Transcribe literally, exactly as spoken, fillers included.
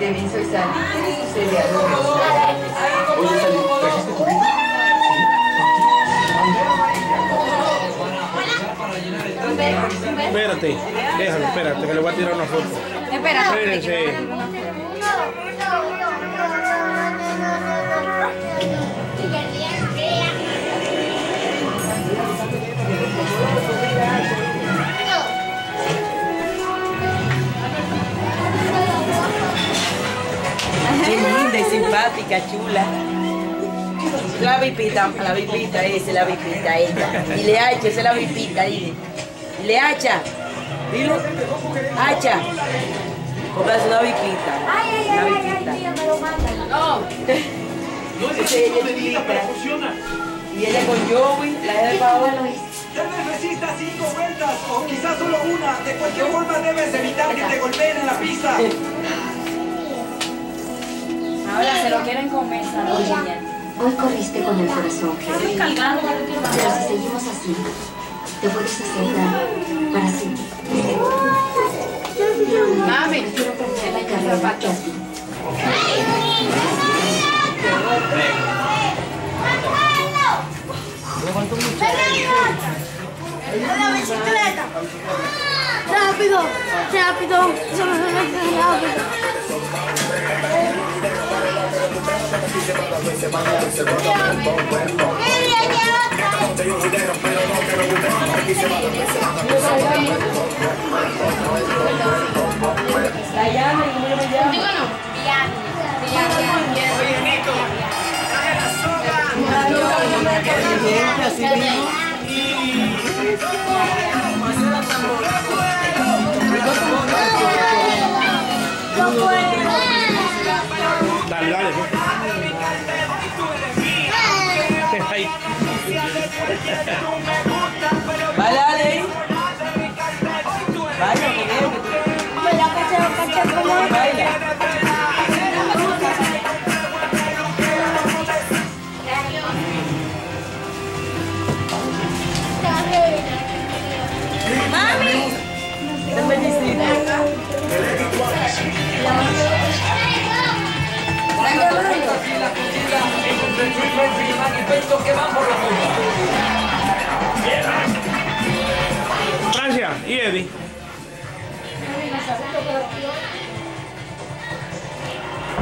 Este bien soy Sally. Soy de Adobe. Oye, Sally, ¿trajiste tu libro? Espérate, déjalo, espérate, que le voy a tirar una foto. Espera. Espérense. Qué linda y simpática, chula. La vipita, la vipita, esa es la vipita, ella. Y le hacha, esa es la vipita, dile. Y le hacha. Dile. Hacha. Compras una vipita. Una vipita. No. Esa ella es chulita. Y ella con Joey, la de Paola. Tal vez resista cinco vueltas o quizás solo una. De cualquier forma debes evitar que te golpeen en la pista. Ahora se lo quieren comer, Oye, hoy corriste con el corazón, Jerry. Pero si seguimos así, te puedes hacer daño para siempre. Mami. Prefiero perder la carrera que a ti. ¡La bicicleta! ¡Rápido! ¡Rápido! ¡Rápido! Diana, ¿cómo le llamo? Digo no. Diana. Oye, Nico, traje la soga. Así mismo. Dale, dale. Ahí. Vale, dale. Vaya, que veo que tú... Baila. ¡Mami! Dame visita. Francia y Eddie.